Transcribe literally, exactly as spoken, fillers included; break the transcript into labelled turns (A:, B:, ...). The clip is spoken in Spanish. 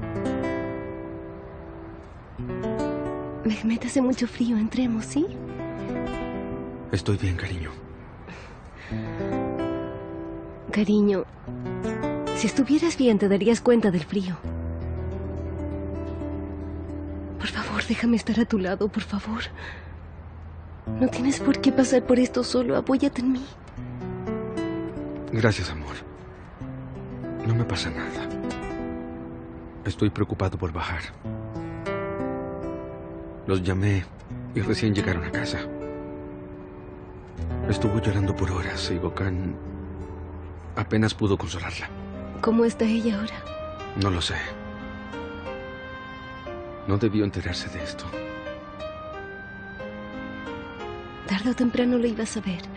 A: Mehmet, hace mucho frío. Entremos, ¿sí?
B: Estoy bien, cariño.
A: Cariño, si estuvieras bien te darías cuenta del frío. Por favor, déjame estar a tu lado, por favor. No tienes por qué pasar por esto solo. Apóyate en mí.
B: Gracias, amor. No me pasa nada. Estoy preocupado por Bahar. Los llamé y recién llegaron a casa. Estuvo llorando por horas y Gökhan apenas pudo consolarla.
A: ¿Cómo está ella ahora?
B: No lo sé. No debió enterarse de esto.
A: Tarde o temprano lo ibas a ver.